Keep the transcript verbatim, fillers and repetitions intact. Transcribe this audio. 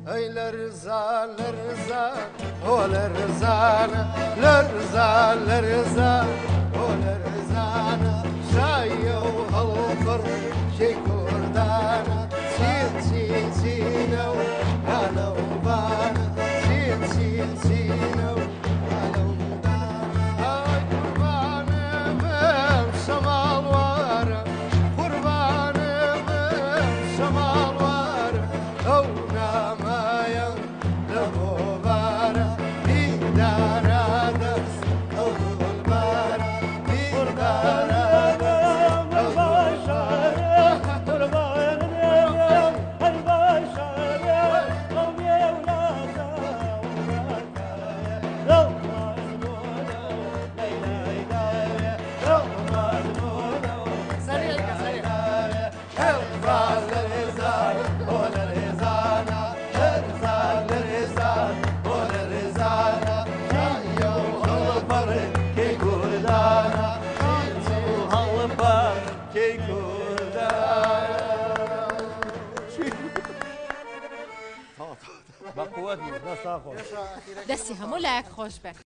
اي لرزا لرزا هو لرزانا لرزا لرزا هو لرزانا شاي وهالفر شي كردانا سين سين سينو هلا وبانا سين سين سينو هلا وبانا هاي قربانة من شمال وارا قربانة من شمال وارا أو نامايا لمبارا في دار عدس أو البارا في دار عدس أو دەستی هەموو لایەک خۆش بێ.